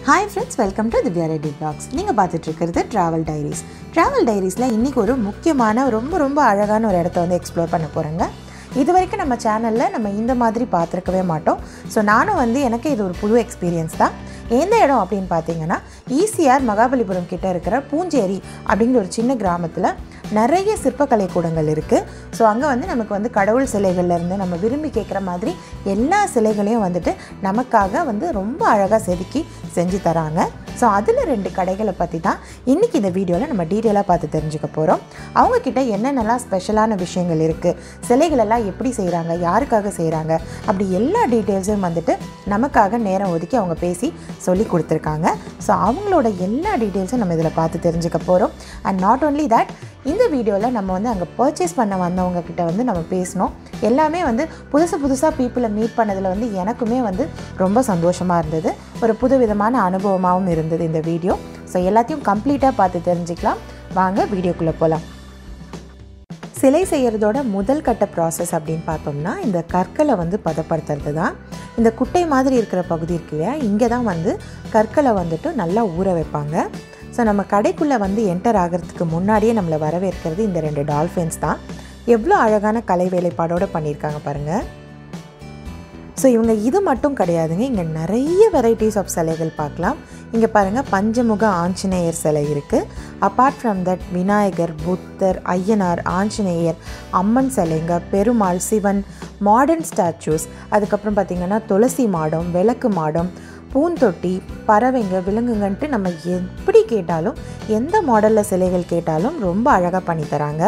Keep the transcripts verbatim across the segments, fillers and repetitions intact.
Hi friends, welcome to Divya Reddy Vlogs. நீங்க பார்த்துட்டு இருக்கிறது Travel Diaries. Travel Diariesல இன்னைக்கு ஒரு முக்கியமான ரொம்ப ரொம்ப அழகான ஒரு இடத்தை வந்து எக்ஸ்ப்ளோர் பண்ண போறேங்க. இதுவரைக்கும் நம்ம சேனல்ல நம்ம இந்த மாதிரி பார்த்திருக்கவே மாட்டோம். சோ நானும் வந்து எனக்கு இது ஒரு புது எக்ஸ்பீரியன்ஸ் தான். எந்த இடம் அப்படினு பாத்தீங்கன்னா ஈசிஆர் மகாபலிபுரம் கிட்ட இருக்கிற பூஞ்சேரி அப்படிங்கிற ஒரு சின்ன கிராமத்துல நிறைய சிற்பக்கலை கூடங்கள் இருக்கு. ஸோ அங்கே வந்து நமக்கு வந்து கடவுள் சிலைகள்ல இருந்து நம்ம விரும்பி கேட்குற மாதிரி எல்லா சிலைகளையும் வந்துட்டு நமக்காக வந்து ரொம்ப அழகாக செதுக்கி செஞ்சு தராங்க. ஸோ அதில் ரெண்டு கடைகளை பற்றி தான் இன்றைக்கி இந்த வீடியோவில் நம்ம டீட்டெயிலாக பார்த்து தெரிஞ்சுக்க போகிறோம். அவங்கக்கிட்ட என்னென்னலாம் ஸ்பெஷலான விஷயங்கள் இருக்குது, சிலைகளெல்லாம் எப்படி செய்கிறாங்க, யாருக்காக செய்கிறாங்க, அப்படி எல்லா டீட்டெயில்ஸும் வந்துட்டு நமக்காக நேரம் ஒதுக்கி அவங்க பேசி சொல்லி கொடுத்துருக்காங்க. ஸோ அவங்களோட எல்லா டீட்டெயில்ஸும் நம்ம இதில் பார்த்து தெரிஞ்சுக்க போகிறோம். அண்ட் நாட் ஓன்லி தட், இந்த வீடியோவில் நம்ம வந்து அங்கே பர்ச்சேஸ் பண்ண வந்தவங்க கிட்ட வந்து நம்ம பேசினோம். எல்லாமே வந்து புதுசு புதுசாக பீப்புளை மீட் பண்ணதில் வந்து எனக்குமே வந்து ரொம்ப சந்தோஷமாக இருந்தது. ஒரு புது விதமான அனுபவமாகவும் இருந்தது இந்த வீடியோ. ஸோ எல்லாத்தையும் கம்ப்ளீட்டாக பார்த்து தெரிஞ்சுக்கலாம். வாங்க வீடியோக்குள்ளே போகலாம். சிலை செய்கிறதோட முதல் கட்ட ப்ராசஸ் அப்படின்னு பார்த்தோம்னா இந்த கற்களை வந்து பதப்படுத்துறது தான். இந்த குட்டை மாதிரி இருக்கிற பகுதி இருக்கு இல்லையா, இங்கே தான் வந்து கற்களை வந்துட்டு நல்லா ஊற வைப்பாங்க. ஸோ நம்ம கடைக்குள்ளே வந்து என்டர் ஆகிறதுக்கு முன்னாடியே நம்மளை வரவேற்கிறது இந்த ரெண்டு டால்ஃபின்ஸ் தான். எவ்வளோ அழகான கலை வேலைப்பாடோடு பண்ணியிருக்காங்க பாருங்கள். ஸோ இவங்க இது மட்டும் கிடையாதுங்க, இங்கே நிறைய வெரைட்டிஸ் ஆஃப் சிலைகள் பார்க்கலாம். இங்கே பாருங்கள், பஞ்சமுக ஆஞ்சநேயர் சிலை இருக்குது. Apart from that Vinayagar, Buddhar, Ayyanar, Anjaneyar, Amman சிலைங்க, பெருமாள், சிவன், மாடர்ன் ஸ்டாச்சூஸ், அதுக்கப்புறம் பார்த்திங்கன்னா துளசி மாடம், விளக்கு மாடம், பூந்தொட்டி, பறவைங்க, விலங்குங்கன்ட்டு நம்ம எப்படி கேட்டாலும் எந்த மாடலில் சிலைகள் கேட்டாலும் ரொம்ப அழகாக பண்ணி தராங்க.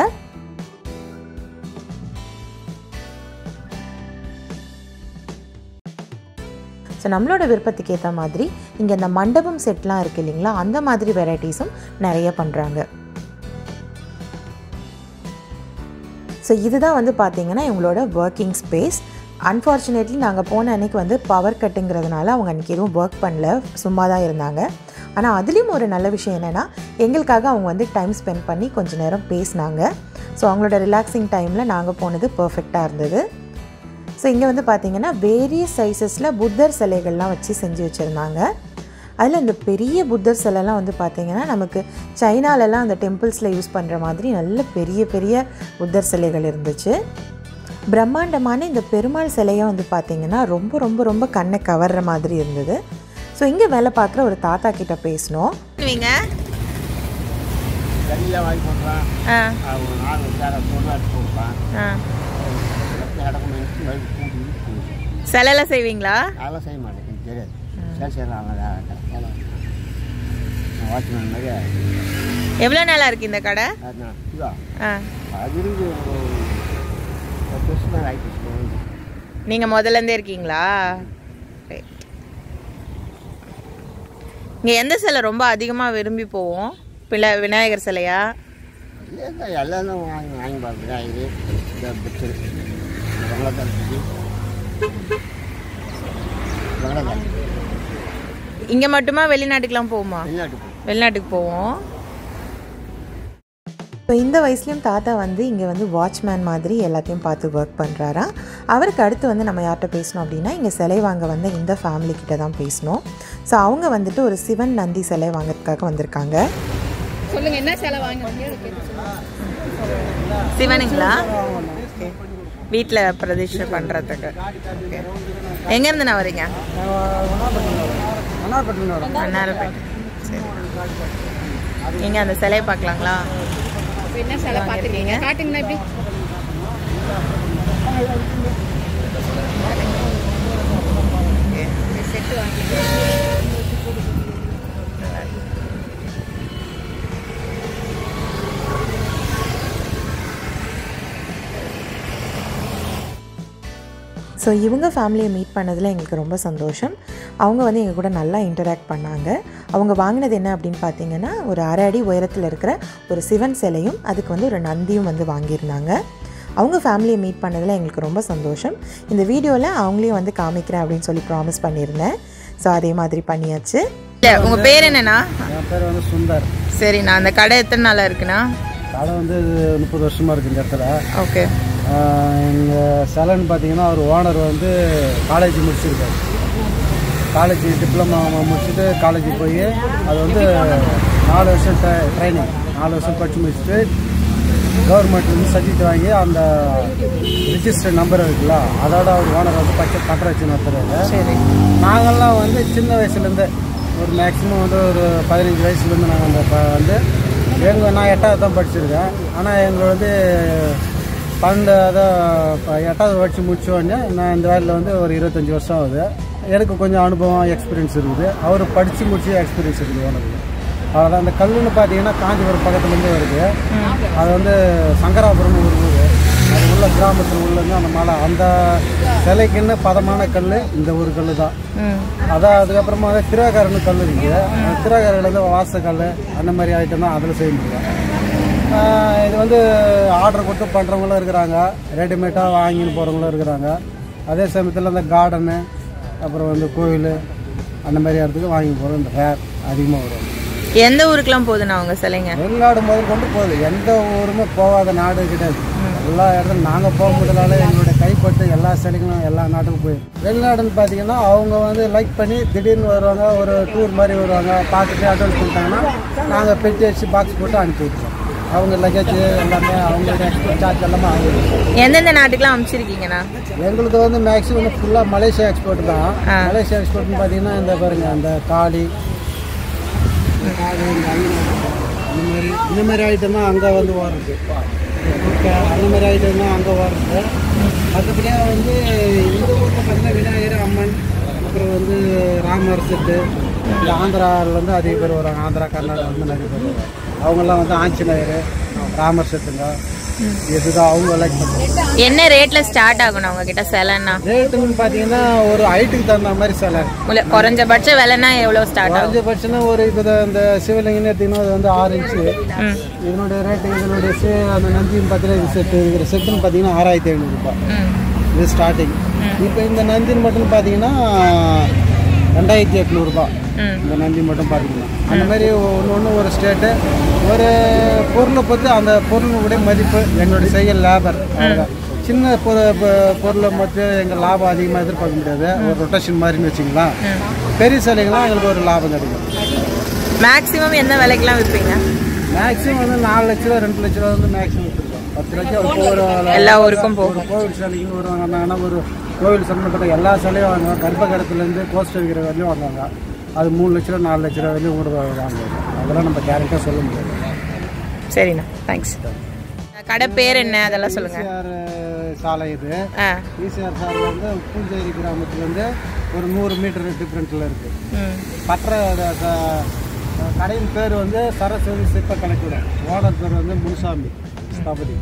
ஸோ நம்மளோட விருப்பத்துக்கு ஏற்ற மாதிரி இங்கே இந்த மண்டபம் செட்லாம் இருக்குது இல்லைங்களா, அந்த மாதிரி வெரைட்டிஸும் நிறைய பண்ணுறாங்க. ஸோ இதுதான் வந்து பார்த்திங்கன்னா இவங்களோட ஒர்க்கிங் ஸ்பேஸ். அன்ஃபார்ச்சுனேட்லி நாங்கள் போன அன்றைக்கி வந்து பவர் கட்டுங்கிறதுனால அவங்க அன்றைக்கி எதுவும் ஒர்க் பண்ணல, சும்மா தான் இருந்தாங்க. ஆனால் அதுலேயும் ஒரு நல்ல விஷயம் என்னென்னா எங்களுக்காக அவங்க வந்து டைம் ஸ்பெண்ட் பண்ணி கொஞ்சம் நேரம் பேசினாங்க. ஸோ அவங்களோட ரிலாக்ஸிங் டைமில் நாங்கள் போனது பர்ஃபெக்டாக இருந்தது. ஸோ இங்கே வந்து பார்த்திங்கன்னா வேரியஸ் சைஸஸில் புத்தர் சிலைகள்லாம் வச்சு செஞ்சு வச்சுருந்தாங்க. அதில் இந்த பெரிய புத்தர் சிலைலாம் வந்து பார்த்திங்கன்னா நமக்கு சைனாலெலாம் அந்த டெம்பிள்ஸில் யூஸ் பண்ணுற மாதிரி நல்ல பெரிய பெரிய புத்தர் சிலைகள் இருந்துச்சு. பிரம்மாண்டமான இந்த பெருமாள் சிலையை வந்து பார்த்திங்கன்னா ரொம்ப ரொம்ப ரொம்ப கண்ணை கவர்ற மாதிரி இருந்தது. ஸோ இங்கே வேலை பார்க்குற ஒரு தாத்தா கிட்ட பேசணும். சிலைலாம் செய்வீங்களா? அதெல்லாம் செய்ய மாட்டேன், தெரியாது. எவ்வளோ நாளாக இருக்குது இந்த கடை? நீங்கள் முதல்லேருந்தே இருக்கீங்களா? இங்கே எந்த சிலை ரொம்ப அதிகமாக விரும்பி போவோம்? பிள்ளை விநாயகர் சிலையா? எல்லாம் வாங்கி வாங்கி பார்க்குறேன். இங்கே மட்டுமா, வெளிநாட்டுக்கெலாம் போவோமா? வெளிநாட்டுக்கு போவோம். ஸோ இந்த வயசுலேயும் தாத்தா வந்து இங்கே வந்து வாட்ச்மேன் மாதிரி எல்லாத்தையும் பார்த்து ஒர்க் பண்ணுறாரா. அவருக்கு அடுத்து வந்து நம்ம யார்கிட்ட பேசணும் அப்படின்னா இங்கே சிலை வாங்க வந்த இந்த ஃபேமிலி கிட்ட தான் பேசணும். ஸோ அவங்க வந்துட்டு ஒரு சிவன் நந்தி சிலை வாங்கிறதுக்காக வந்திருக்காங்க. சொல்லுங்கள், என்ன சிலை வாங்க? சிவனுங்களா? வீட்டில் பிரதிஷ்டை பண்ணுறதுக்கு. எங்கேருந்து நான் வரீங்க? மன்னார்பேட்டை. சரி, நீங்கள் அந்த சிலையை பார்க்கலாங்களா? என்ன சிலை பார்த்துருக்கீங்க? காட்டுங்கண்ணா. எப்படி செட்டு வாங்கிங்க? ஸோ இவங்க ஃபேமிலியை மீட் பண்ணதில் எங்களுக்கு ரொம்ப சந்தோஷம். அவங்க வந்து எங்கள் கூட நல்லா இன்டராக்ட் பண்ணாங்க. அவங்க வாங்கினது என்ன அப்படின்னு பார்த்தீங்கன்னா ஒரு அரை அடி உயரத்தில் இருக்கிற ஒரு சிவன் சிலையும் அதுக்கு வந்து ஒரு நந்தியும் வந்து வாங்கியிருந்தாங்க. அவங்க ஃபேமிலியை மீட் பண்ணதில் எங்களுக்கு ரொம்ப சந்தோஷம். இந்த வீடியோவில் அவங்களையும் வந்து காமிக்கிறேன் அப்படின்னு சொல்லி ப்ராமிஸ் பண்ணியிருந்தேன். ஸோ அதே மாதிரி பண்ணியாச்சு. இல்லை, உங்கள் பேர் என்னண்ணா? என் பேர் வந்து சுந்தர். சரிண்ணா, அந்த கடை எத்தனை நாளாக இருக்குண்ணா? கடை வந்து முப்பது வருஷமாக இருக்குது இந்த இடத்துல. ஓகே. எங்கள் சிலைன்னு பார்த்தீங்கன்னா அவர் ஓனர் வந்து காலேஜ் முடிச்சிருக்காரு. காலேஜ் டிப்ளமா முடிச்சுட்டு காலேஜ் போய் அது வந்து நாலு வருஷம் ட்ரைனிங் நாலு வருஷம் படித்து முடிச்சுட்டு கவர்மெண்ட்லேருந்து சர்டிஃபிகேட் வாங்கி அந்த ரிஜிஸ்டர் நம்பர் இருக்குல்ல அதோட அவர் ஓனர் வந்து பச்சை பட்டரை வச்சுன்னு ஒருத்தர். சரி, நாங்கள்லாம் வந்து சின்ன வயசுலேருந்து ஒரு மேக்ஸிமம் வந்து ஒரு பதினஞ்சு வயசுலேருந்து நாங்கள் அந்த இப்போ வந்து எங்கள் நான் எட்டாவது தான் படிச்சிருக்கேன். ஆனால் எங்கள் வந்து பன்னெண்டு அதான் எட்டாவது படித்து முடிச்சோடனே நான் இந்த வேலையில் வந்து ஒரு இருபத்தஞ்சி வருஷம் ஆகுது. எனக்கு கொஞ்சம் அனுபவம் எக்ஸ்பீரியன்ஸ் இருக்குது. அவர் படித்து முடிச்சு எக்ஸ்பீரியன்ஸ் இருக்குது ஓனருக்கு. அவ்வளோதான். அந்த கல்லுன்னு பார்த்தீங்கன்னா காஞ்சிபுரம் பக்கத்துலேருந்து வருது. அது வந்து சங்கராபுரம்னு ஒரு ஊர், அது உள்ள கிராமத்தில் உள்ளது அந்த மலை. அந்த சிலைக்குன்னு பதமான கல் இந்த ஒரு கல் தான். அதான் அதுக்கப்புறமா வந்து திராகரன்னு கல் இருக்குது. அந்த திராகரில் வந்து வாசக்கல் அந்த மாதிரி ஐட்டம் தான் அதில் செய்ய முடியும். இது வந்து ஆர்டர் கொடுத்து பண்ணுறவங்களும் இருக்கிறாங்க, ரெடிமேடாக வாங்கின்னு போகிறவங்களும் இருக்கிறாங்க. அதே சமயத்தில் அந்த கார்டனு அப்புறம் வந்து கோவில் அந்த மாதிரி இடத்துக்கு வாங்கி போகிறோம். இந்த ஹேர் அதிகமாக வரும். எந்த ஊருக்கெல்லாம் போகுதுண்ணா அவங்க சிலைங்க? வெளிநாடு முதல் கொண்டு போகுது. எந்த ஊருமே போகாத நாடு கிடையாது. எல்லா இடத்துலையும் நாங்கள் போக முடியலால எங்களுடைய கைப்பட்டு எல்லா சிலைகளும் எல்லா நாட்டுக்கும் போயிடும். வெளிநாடுன்னு பார்த்தீங்கன்னா அவங்க வந்து லைக் பண்ணி திடீர்னு வருவாங்க, ஒரு டூர் மாதிரி வருவாங்க, பார்த்துட்டு அட்வான்ஸ் கொடுத்தாங்கன்னா நாங்கள் பெட்டி வச்சு பாக்ஸ் போட்டு அனுப்பி விட்டுருவோம். அவங்க லக்கேஜ் எல்லாமே அவங்களோட எக்ஸ்போர்ட் சார்ஜ் எல்லாமே ஆகும். எந்தெந்த நாட்டுக்கெல்லாம் அனுப்பிச்சிருக்கீங்கண்ணா? எங்களுக்கு வந்து மேக்ஸிமம் ஃபுல்லாக மலேசியா எக்ஸ்போர்ட் தான். மலேசியா எக்ஸ்போர்ட்னு பார்த்தீங்கன்னா இந்த பாருங்க அந்த காளி அந்த மாதிரி இந்த மாதிரி ஐட்டம் தான் அங்கே வந்து வருது. ஓகே, அந்த மாதிரி ஐட்டம் தான் அங்கே வருது. மற்றபடியாக வந்து இந்த ஊரில் பார்த்தீங்கன்னா விநாயகர் அம்மன், அப்புறம் வந்து ராமர் செட்டு, இந்த ஆந்திராவில் வந்து அதிக பேர் வருவாங்க. ஆந்திரா கர்நாடகா வந்து நிறைய பேர் வருவாங்க. அவங்கெல்லாம் வந்து ஆஞ்சநேயர் ராமர் செட்டுங்க இதுதான் அவங்க லைக் பண்ணுறாங்க. என்ன ரேட்ல ஸ்டார்ட் ஆகணும் அவங்க கிட்ட சிலைன்னா? ரேட்டுன்னு பார்த்தீங்கன்னா ஒரு ஹைட்டுக்கு தகுந்த மாதிரி சிலை. குறைஞ்சபட்ச விலைன்னா எவ்வளோ ஸ்டார்ட் ஆகும்? குறைஞ்சபட்சம்னா ஒரு இப்போ இந்த சிவலிங்கன்னு எடுத்தீங்கன்னா அது வந்து ஆறு இன்ச்சு. இதனுடைய ரேட்டு இதனுடைய சே அந்த நந்தின்னு பார்த்தீங்கன்னா இது செட்டு இருக்கிற செட்டுன்னு பார்த்தீங்கன்னா ஆறாயிரத்தி ஐநூறுரூபா இது ஸ்டார்டிங். இப்போ இந்த நந்தின்னு மட்டும் பார்த்தீங்கன்னா ரெண்டாயிரத்தி எட்நூறுபா இந்த நந்தி மட்டும் பார்த்தீங்கன்னா. அந்த மாதிரி ஒன்று ஒன்று ஒரு ஸ்டேட்டு ஒரு பொருளை பற்றி அந்த பொருளுடைய மதிப்பு எங்களுடைய செயல் லேபர் சின்ன பொருளை மட்டும் எங்கள் லாபம் அதிகமாக எதிர்பார்க்க முடியாது. ஒரு ரொட்டேஷன் மாதிரின்னு வச்சிங்களா. பெரிய சிலைகள்லாம் எங்களுக்கு ஒரு லாபம் கிடைக்கும். மேக்ஸிமம் என்ன விலைக்கெல்லாம் விற்பீங்க? மேக்ஸிமம் வந்து நாலு லட்ச ரூபா ரெண்டு லட்ச ரூபா வந்து மேக்ஸிமம் விற்றுருக்கோம். பத்து லட்சம் ஒரு எல்லா ஊருக்கும் போகும். கோவில் சிலைக்குன்னு வருவாங்கன்னா ஒரு கோவில் சம்மந்தப்பட்ட எல்லா சிலையும் வாங்குவாங்க. கர்ப்பகரத்துலேருந்து கோஸ்ட் வைக்கிற வரையும் வாங்குவாங்க. அது மூணு லட்ச ரூபா நாலு லட்ச ரூபா வரையும் கூட வாங்குவாங்க. அதெல்லாம் நம்ம கேரக்டாக சொல்ல முடியாது. சரிண்ணா, தேங்க்ஸ். கடை பேர் என்ன அதெல்லாம் சொல்லுங்க. ஈசிஆர் சாலை இது. ஈசிஆர் சாலை வந்து பூஞ்சேரி கிராமத்துலேருந்து ஒரு நூறு மீட்டர் டிஃப்ரெண்ட்டில் இருக்குது. பற்ற கடையின் பேர் வந்து சரஸ்வதி சிற்ப கலைக்கூடம். ஓனர் பேர் வந்து முனுசாமி ஸ்தாபதி.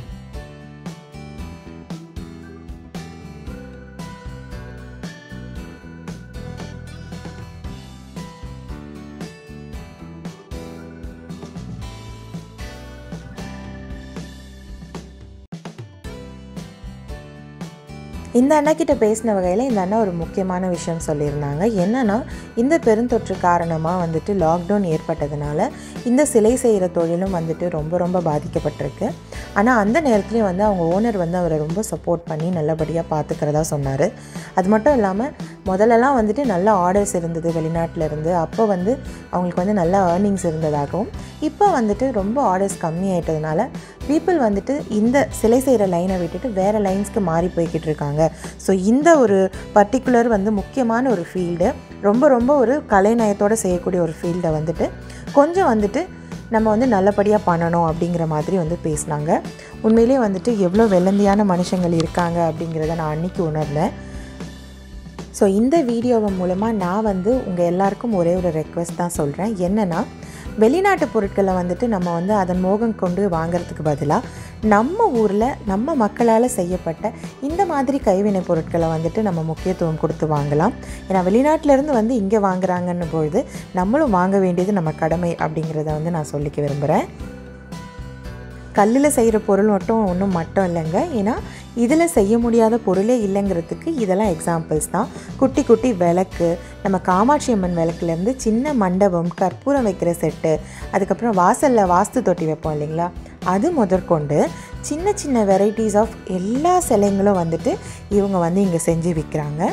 இந்த அண்ணாக்கிட்ட பேசின வகையில் இந்த அண்ணா ஒரு முக்கியமான விஷயம் சொல்லியிருந்தாங்க. என்னென்னா, இந்த பெருந்தொற்று காரணமாக வந்துட்டு லாக்டவுன் ஏற்பட்டதுனால இந்த சிலை செய்கிற தொழிலும் வந்துட்டு ரொம்ப ரொம்ப பாதிக்கப்பட்டிருக்கு. ஆனால் அந்த நேரத்துலேயும் வந்து அவங்க ஓனர் வந்து அவரை ரொம்ப சப்போர்ட் பண்ணி நல்லபடியாக பார்த்துக்கிறதா சொன்னார். அது மட்டும் இல்லாமல் முதல்லலாம் வந்துட்டு நல்ல ஆர்டர்ஸ் இருந்தது வெளிநாட்டில் இருந்து. அப்போ வந்து அவங்களுக்கு வந்து நல்ல ஏர்னிங்ஸ் இருந்ததாகவும், இப்போ வந்துட்டு ரொம்ப ஆர்டர்ஸ் கம்மி ஆகிட்டதுனால பீப்புள் வந்துட்டு இந்த சிலை செய்கிற லைனை விட்டுட்டு வேறு லைன்ஸ்க்கு மாறி போய்கிட்டு இருக்காங்க. ஸோ இந்த ஒரு பர்டிகுலர் வந்து முக்கியமான ஒரு ஃபீல்டு, ரொம்ப ரொம்ப ஒரு கலைநயத்தோடு செய்யக்கூடிய ஒரு ஃபீல்டை வந்துட்டு கொஞ்சம் வந்துட்டு நம்ம வந்து நல்லபடியாக பண்ணணும் அப்படிங்கிற மாதிரி வந்து பேசினாங்க. உண்மையிலே வந்துட்டு எவ்வளோ வெள்ளந்தியான மனுஷங்கள் இருக்காங்க அப்படிங்கிறத நான் அன்றைக்கி உணர்ந்தேன். ஸோ இந்த வீடியோவை மூலமாக நான் வந்து உங்கள் எல்லாருக்கும் ஒரே ஒரு ரெக்வெஸ்ட் தான் சொல்கிறேன். என்னென்னா, வெளிநாட்டு பொருட்களை வந்துட்டு நம்ம வந்து அதன் மோகம் கொண்டு வாங்கிறதுக்கு பதிலாக நம்ம ஊரில் நம்ம மக்களால் செய்யப்பட்ட இந்த மாதிரி கைவினை பொருட்களை வந்துட்டு நம்ம முக்கியத்துவம் கொடுத்து வாங்கலாம். ஏன்னா வெளிநாட்டிலேருந்து வந்து இங்கே வாங்குறாங்கன்னு பொழுது நம்மளும் வாங்க வேண்டியது நம்ம கடமை அப்படிங்கிறத வந்து நான் சொல்லிக்க விரும்புகிறேன். கல்லில் செய்கிற பொருள் மட்டும் ஒன்றும் மட்டும் இல்லைங்க. ஏன்னா இதில் செய்ய முடியாத பொருளே இல்லைங்கிறதுக்கு இதெல்லாம் எக்ஸாம்பிள்ஸ் தான். குட்டி குட்டி விளக்கு, நம்ம காமாட்சி அம்மன் விளக்குலேருந்து சின்ன மண்டபம், கற்பூரம் வைக்கிற செட்டு, அதுக்கப்புறம் வாசலில் வாஸ்து தொட்டி வைப்போம் இல்லைங்களா, அது முதற்கொண்டு சின்ன சின்ன வெரைட்டிஸ் ஆஃப் எல்லா சிலைங்களும் வந்துட்டு இவங்க வந்து இங்கே செஞ்சு விற்கிறாங்க.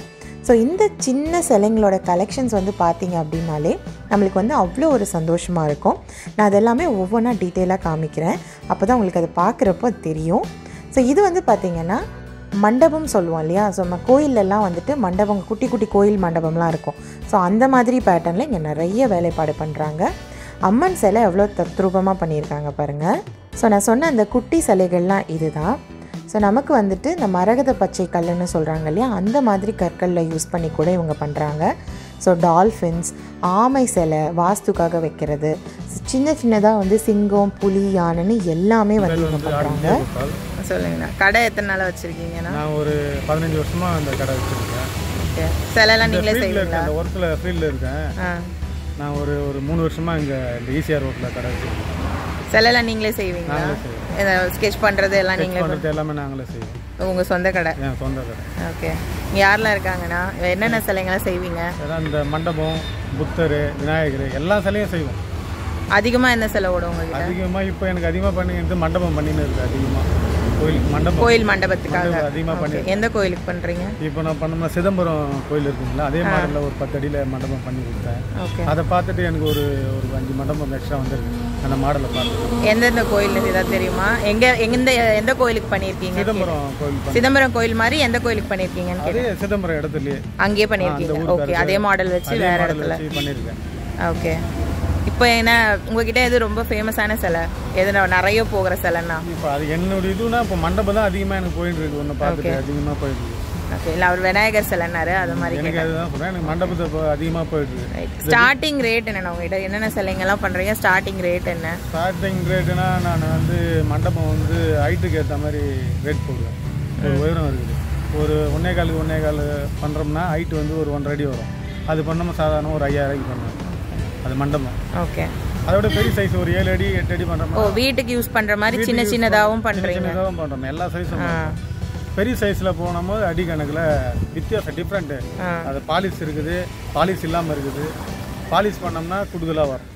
ஸோ இந்த சின்ன சிலைங்களோட கலெக்ஷன்ஸ் வந்து பார்த்திங்க அப்படின்னாலே நம்மளுக்கு வந்து அவ்வளோ ஒரு சந்தோஷமாக இருக்கும். நான் அதெல்லாமே ஒவ்வொன்றா டீட்டெயிலாக காமிக்கிறேன், அப்போ தான் உங்களுக்கு அது பார்க்குறப்போ அது தெரியும். ஸோ இது வந்து பார்த்திங்கன்னா மண்டபம் சொல்லுவோம் இல்லையா, ஸோ நம்ம கோயிலெல்லாம் வந்துட்டு மண்டபம், குட்டி குட்டி கோயில் மண்டபம்லாம் இருக்கும். ஸோ அந்த மாதிரி பேட்டர்னில் இங்கே நிறைய வேலைப்பாடு பண்ணுறாங்க. அம்மன் சிலை எவ்வளோ தத்ரூபமாக பண்ணியிருக்காங்க பாருங்கள். ஸோ நான் சொன்ன அந்த குட்டி சிலைகள்லாம் இது தான். ஸோ நமக்கு வந்துட்டு இந்த மரகத பச்சை கல்லுன்னு சொல்கிறாங்க இல்லையா, அந்த மாதிரி கற்களில் யூஸ் பண்ணி கூட இவங்க பண்ணுறாங்க. ஸோ டால்ஃபின்ஸ், ஆமை சிலை வாஸ்துக்காக வைக்கிறது, சின்ன சின்னதாக வந்து சிங்கம், புலி, யானைன்னு எல்லாமே வந்து இவங்க பண்ணுறாங்க. சொல்லுங்கண்ணா, கடை எத்தனை நாளாக வச்சுருக்கீங்கண்ணா? நான் ஒரு பதினஞ்சு வருஷமாக அந்த கடை வச்சுருக்கேன். ஓகே. சிலைலாம் நீங்களே செய்வீங்களா? அந்த ஒர்க்கில் ஃபீல்டில் இருக்கேன். நான் ஒரு ஒரு மூணு வருஷமாக இங்கே இந்த ஈசிஆர் ரோட்டில் கடை வச்சுருக்கேன். சிலைலாம் நீங்களே செய்வீங்களா? ஸ்கெட்ச் பண்ணுறது எல்லாம் நீங்களே பண்ணுறது? எல்லாமே நாங்களே செய்வோம். உங்கள் சொந்த கடை? என் சொந்த கடை. ஓகே. இங்கே யாரெல்லாம் இருக்காங்கண்ணா? என்னென்ன சிலைங்களாம் செய்வீங்க? அதான் இந்த மண்டபம், புத்தர், விநாயகர் எல்லா சிலையும் செய்வோம். அதிகமாக என்ன சிலை ஓடும் உங்களுக்கு? அதிகமாக இப்போ எனக்கு அதிகமாக பண்ணிட்டு மண்டபம் பண்ணின்னு இருக்குது. அதிகமாக கோயில் மண்டபம், கோயில் மண்டபத்துக்காக அதிகமாக பண்ணி. எந்த கோயிலுக்கு பண்ணுறீங்க? இப்போ நான் பண்ணோம்னா சிதம்பரம் கோயில் இருக்குங்களா, அதே மாதிரில ஒரு பத்து அடியில் மண்டபம் பண்ணி கொடுத்தேன். ஓகே. அதை பார்த்துட்டு எனக்கு ஒரு ஒரு அஞ்சு மண்டபம் எக்ஸ்ட்ரா வந்துருக்கு அந்த மாடலை பார்த்து. எந்தெந்த கோயில் ஏதாவது தெரியுமா? எங்கே எந்த எந்த கோயிலுக்கு பண்ணியிருக்கீங்க? சிதம்பரம் கோயில். சிதம்பரம் கோயில் மாதிரி எந்த கோயிலுக்கு பண்ணியிருக்கீங்கன்னு அதே சிதம்பரம் இடத்துலயே அங்கேயே பண்ணியிருக்கீங்க. ஓகே. அதே மாடல் வச்சு வேற இடத்துல பண்ணியிருக்கேன். ஓகே. இப்போ என்ன உங்ககிட்ட எது ரொம்ப ஃபேமஸான சிலை, எது நிறைய போகிற சிலைன்னா? இப்போ அது என்னோட இதுனா இப்போ மண்டபம் தான் அதிகமாக எனக்கு போயிட்டு இருக்கு. ஒன்று பார்த்துட்டு அதிகமாக போயிட்டு இருக்கு. ஓகே. இல்லை அவர் விநாயகர் சிலைன்னாரு, அது மாதிரி எனக்கு அதுதான் சொல்கிறேன். எனக்கு மண்டபத்தை இப்போ அதிகமாக போயிட்டு இருக்கு. ஸ்டார்டிங் ரேட் என்னென்ன உங்ககிட்ட? என்னென்ன சிலைங்கெல்லாம் பண்ணுறீங்க? ஸ்டார்டிங் ரேட் என்ன? ஸ்டார்டிங் ரேட்டுனா நான் வந்து மண்டபம் வந்து ஹைட்டுக்கு ஏற்ற மாதிரி ரேட் போடுவேன். ஒரு உயரம் இருக்குது. ஒரு ஒன்றே காலுக்கு ஒன்றே கால் பண்ணுறோம்னா ஹைட்டு வந்து ஒரு ஒன்றரை அடி வரும். அது பண்ணோம்னா சாதாரண ஒரு ஐயாயிரம் ரூபாய்க்கு பண்ணுவேன் அது மண்டபம். ஓகே. அதோட பெரிய சைஸ் ஒரு ஏழு அடி எட்டு அடி பண்ணுறோம். ஓ, வீட்டுக்கு யூஸ் பண்ணுற மாதிரி சின்ன சின்னதாகவும் பண்ணுறீங்க? சின்னதாகவும் பண்ணுறோம், எல்லா சைஸும். பெரிய சைஸில் போனோம்போது அடி கணக்கில் வித்தியாசம் டிஃப்ரெண்ட்டு. அது பாலிஷ் இருக்குது, பாலிஷ் இல்லாமல் இருக்குது. பாலிஷ் பண்ணோம்னா கூடுதலாக வரும்.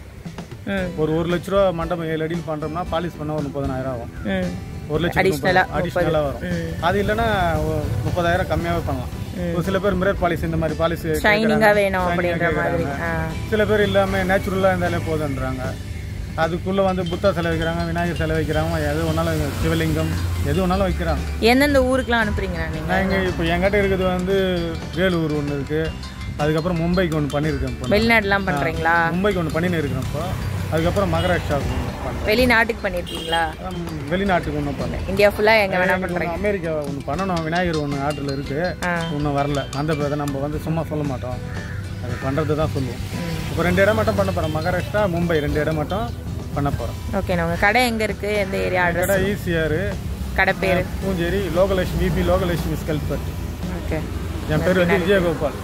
ஒரு ஒரு லட்ச ரூபா மண்டபம் ஏழு அடியில் பண்ணுறோம்னா பாலிஷ் பண்ணால் ஒரு முப்பதாயிரம் ஆகும். ஒரு லட்சம் அடிஷ்னலாக வரும். அது இல்லைன்னா முப்பதாயிரம் கம்மியாகவே பண்ணலாம். சில பேர் மிரர் பாலிஷ் இந்த மாதிரி பாலிஷ் ஷைனிங்கா வேணும் அப்படின்ற மாதிரி. சில பேர் இல்லாமல் நேச்சுரலாக இருந்தாலே போதுன்றாங்க. அதுக்குள்ளே வந்து புத்தா சிலை வைக்கிறாங்க, விநாயகர் சிலை வைக்கிறாங்க, எது ஒன்றாலும் சிவலிங்கம் எது ஒன்றாலும் வைக்கிறாங்க. எந்தெந்த ஊருக்குலாம் அனுப்புறீங்க நீங்கள்? நான் இங்கே இப்போ என்கிட்ட இருக்கிறது வந்து வேலூர் ஒன்று இருக்குது. அதுக்கப்புறம் மும்பைக்கு ஒன்று பண்ணியிருக்கேன். இப்போ வெளிநாடுலாம் பண்ணுறீங்களா? மும்பைக்கு ஒன்று பண்ணின்னு இருக்கிறேன். இப்போ அதுக்கப்புறம் மகாராஷ்டிராவுக்கு ஒன்று பண்ணுறேன். வெளிநாட்டுக்கு பண்ணியிருக்கீங்களா? வெளிநாட்டுக்கு ஒன்றும் பண்ணேன். இந்தியா ஃபுல்லாக எங்கே வேணால் பண்ணுறேன். அமெரிக்கா ஒன்று பண்ணணும், விநாயகர் ஒன்று ஆர்டரில் இருக்குது, இன்னும் வரல. அந்த பேரை நம்ம வந்து சும்மா சொல்ல மாட்டோம், அது பண்ணுறது தான் சொல்லுவோம். இப்போ ரெண்டு இடம் மட்டும் பண்ண போகிறோம், மகாராஷ்டிரா மும்பை ரெண்டு இடம் மட்டும் பண்ண போகிறோம். ஓகே. உங்கள் கடை எங்கே இருக்குது? எந்த ஏரியா? கடை ஈசிஆர், கடை பேர் Poonjeri, Logalakshmi VP Logalakshmi sculptor. Okay. என் பேர் வந்து விஜயகோபால்.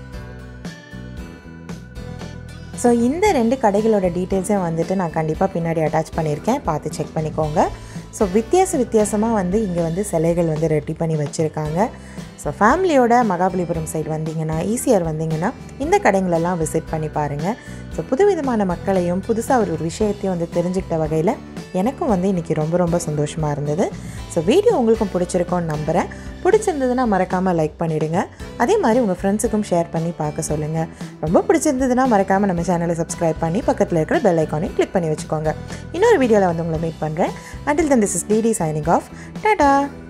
ஸோ இந்த ரெண்டு கடைகளோட டீட்டெயில்ஸையும் வந்துட்டு நான் கண்டிப்பாக பின்னாடி அட்டாச் பண்ணியிருக்கேன், பார்த்து செக் பண்ணிக்கோங்க. ஸோ வித்தியாச வித்தியாசமாக வந்து இங்கே வந்து சிலைகள் வந்து ரெடி பண்ணி வச்சுருக்காங்க. ஸோ ஃபேமிலியோட மகாபலிபுரம் சைடு வந்தீங்கன்னா, ஈசிஆர் வந்தீங்கன்னா இந்த கடைங்களெல்லாம் விசிட் பண்ணி பாருங்கள். ஸோ புதுவிதமான மக்களையும் புதுசாக ஒரு விஷயத்தையும் வந்து தெரிஞ்சுக்கிட்ட வகையில் எனக்கும் வந்து இன்றைக்கி ரொம்ப ரொம்ப சந்தோஷமாக இருந்தது. ஸோ வீடியோ உங்களுக்கும் பிடிச்சிருக்கோன்னு நம்புகிறேன். பிடிச்சிருந்ததுன்னா மறக்காமல் லைக் பண்ணிவிடுங்க. அதே மாதிரி உங்கள் ஃப்ரெண்ட்ஸுக்கும் ஷேர் பண்ணி பார்க்க சொல்லுங்கள். ரொம்ப பிடிச்சிருந்ததுன்னா மறக்காமல் நம்ம சேனலை சப்ஸ்கிரைப் பண்ணி பக்கத்தில் இருக்கிற பெல் ஐக்கானையும் கிளிக் பண்ணி வச்சுக்கோங்க. இன்னொரு வீடியோவில் வந்து உங்களை மீட் பண்ணுறேன். Until then, this is D D signing off. Ta-da!